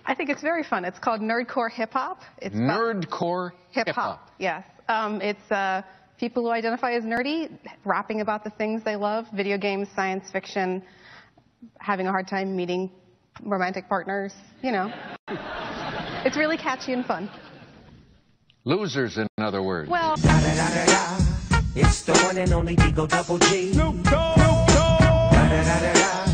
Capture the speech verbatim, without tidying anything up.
I think it's very fun. It's called Nerdcore Hip Hop. It's Nerdcore Hip Hop. Yes. Um, it's uh, people who identify as nerdy, rapping about the things they love: video games, science fiction, having a hard time meeting romantic partners. You know, it's really catchy and fun. Losers, in other words. Well. Da, da, da, da, da. It's the one and only Digo Double G. Snoop Dogg. Da, da, da, da, da.